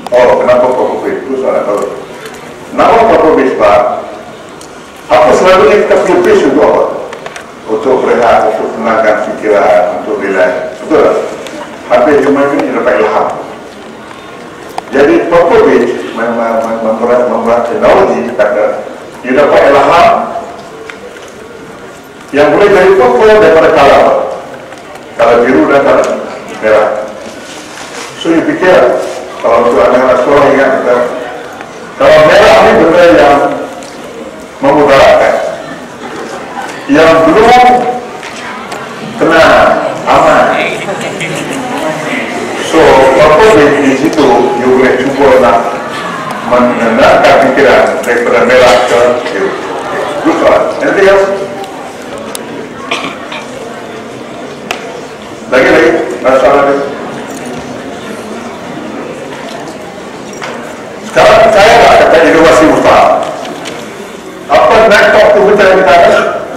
Oh, kenapa corporate? Itu soalan tahu. Nama corporate sebab apa selalunya kita punya base untuk apa? Untuk berehat, untuk tenangkan fikiran, untuk relax. Betul tak? Habis cuma ini dapat ilham. Jadi corporate membuat teknologi kata dia dapat ilham yang boleh dari pokok daripada kalau biru dan kalau merah. So you fikir kalau untuk anak-anak sekolah ingat kita, kalau merah ini benda yang memudaratkan, yang belum kena aman. So apa di situ you boleh cuba nak menenangkan fikiran daripada merah ke biru. Good soalan. Anything else? Lagi ada soalan lagi? Sekarang saya nak kata inovasi usaha. Apa next talk to kita yang kita ada?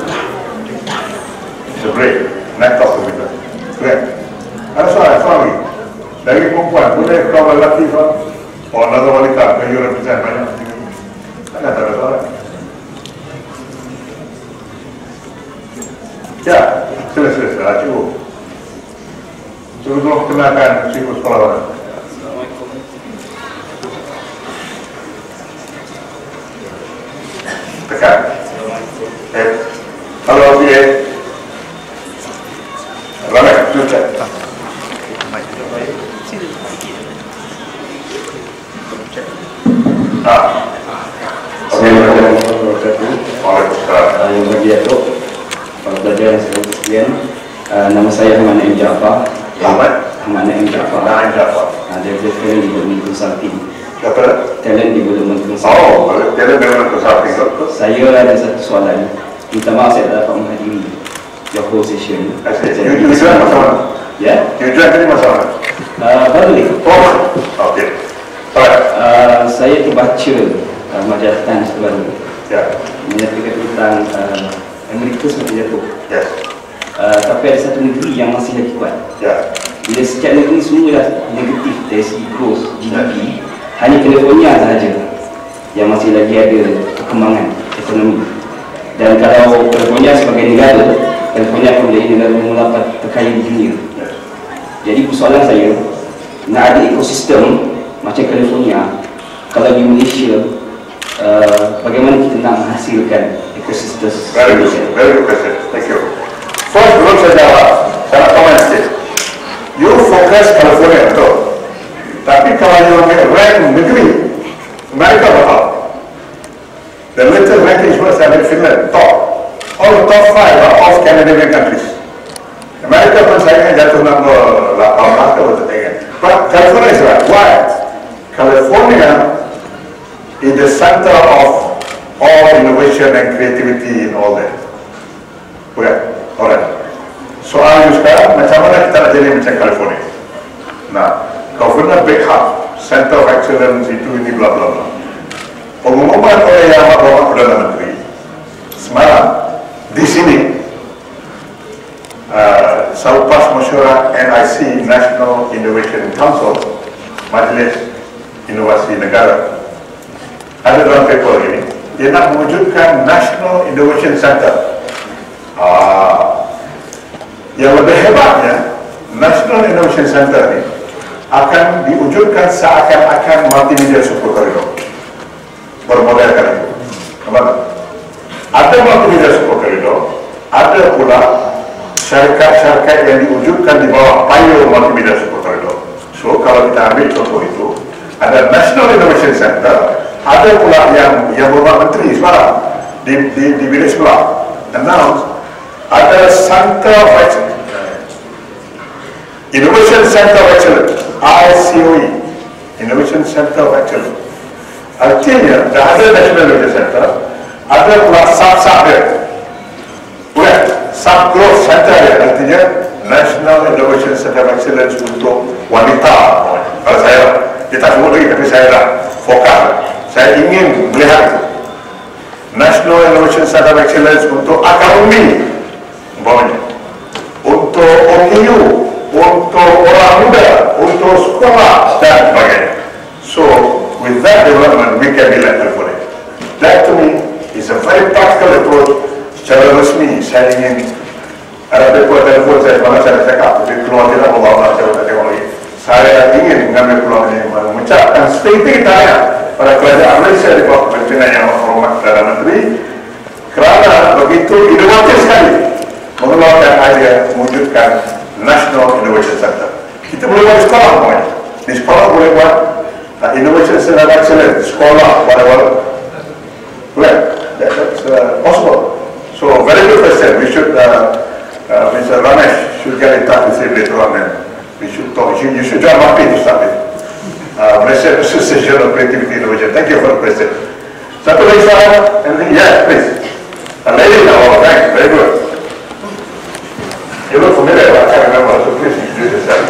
Break. Next talk to kita. Break. Ada soalan lagi? Dari perempuan, boleh kalau lelaki soalan? Oh, another wanita, you represent banyak. Tak ada soalan. Ya, sila, cukup. Sebelum kenalkan siklus sekolah orang. Tekan. Halo, Abie. Ramai, cucuk. Yang bagi Datuk, pelajar yang saya sekian, nama saya Ahmad M. Jaafar. Ahmad M. Jaafar. Dari Talent Development Consulting. Talent Development Consulting. Oh, Talent Development Consulting. Saya ada satu soalan. Minta maaf saya tak dapat menghadiri your whole session. Tujuan masalah? Ya? Tujuan tadi masalah? Baru ni. Oh, okey. Saya terbaca majalah Times baru. Ya. Menyatakan tentang Amerika semakin jatuh. Yes. Tapi ada satu negeri yang masih lagi kuat. Ya. Bila setiap negeri semua dah negatif dari segi growth GDP, hanya California sahaja yang masih lagi ada perkembangan ekonomi. Dan kalau California sebagai negara, California akan menjadi negara nomor 8 terkaya di dunia. Jadi persoalan saya, nak ada ekosistem macam California, kalau di Malaysia, bagaimana kita nak menghasilkan ekosistem? Very good question. Thank you. First, belum saya jawab, saya nak komen sikit. You fokus California, betul. Tapi kalau you rank negeri, Amerika berapa? The latest ranking is worse than Finland, top. All the top 5 are all Scandinavian countries. Amerika pun saya ingat jatuh nombor 18 atau betul. But California is right. Why? California is the center of all innovation and creativity in all that. Okay, alright. Soal you sekarang, macam mana kita nak jadi macam California? Nah, California big hub, center of excellence, itu ini bla bla bla. Pengumuman oleh Yang Amat Perdana Menteri semalam di sini, selepas mesyuarat NIC, National Innovation Council, Majlis Inovasi Negara, ada dalam paper ini, dia nak mewujudkan National Innovation Center. Yang lebih hebatnya, National Innovation Center ini akan diwujudkan seakan-akan multimedia super corridor, bermodelkan itu. Ada multimedia super corridor, ada pula syarikat-syarikat yang diwujudkan di bawah payung multimedia super corridor. So kalau kita ambil contoh itu, ada National Innovation Center, ada pula yang berbuat menteri sekarang di bilik sebelah announce ada Center of Excellence, Innovation Center of Excellence, ICOE, Innovation Center of Excellence. Artinya dah ada National Innovation Center, ada pula sub-sub dia, bukan sub-growth center dia, artinya National Innovation Center of Excellence untuk wanita. Kalau saya, kita sebut lagi, tapi saya dah fokus. Saya ingin melihat National Innovation Center of Excellence untuk akademi, umpamanya, untuk OKU, untuk orang muda, untuk sekolah dan sebagainya. So, with that development, we can be like California. That to me is a very practical approach. Secara resmi, saya ingin ada telefon saya, mana saya cakap, tapi keluar tidak membawa saya teknologi. Saya ingin mengambil peluang ini mengucapkan setinggi tanya pada kerajaan Malaysia di bawah pimpinan yang hormat Perdana Menteri kerana begitu inovatif sekali mengeluarkan idea mewujudkan National Innovation Center. Kita boleh buat di sekolah semuanya. Di sekolah boleh buat Innovation Center Excellence, sekolah, whatever. Well, that's possible. So, very good question. We should, Mr. Ramesh should get in touch with him later on and we should talk. You should join MAPI to start with. Malaysia Association of Creativity Innovation. Thank you for the question. Satu lagi soalan? Anything? Yes, please. A lady now, oh, thanks. Very good. You look familiar, I can't remember, so please introduce yourself.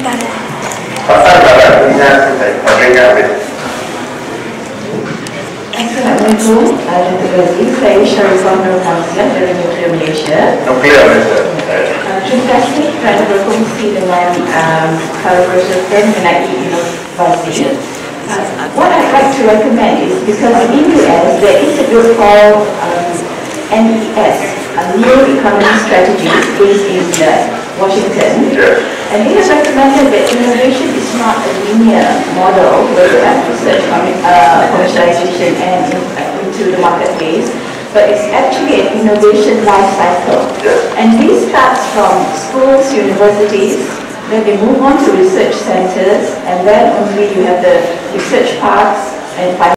Assalamualaikum, saya Sharifah Nur Hamzah dari Nuklear Malaysia. Nuklear Malaysia. Terima kasih kerana berkongsi dengan para peserta mengenai inovasi. What I'd like to recommend is because in the US there is a group called NES, a New Economy Strategies based in Washington. Yes. And it has recommended that innovation is not a linear model where you have research, commercialization and into the marketplace, but it's actually an innovation life cycle. Yes. And this starts from schools, universities, then they move on to research centers, and then only you have the research parks and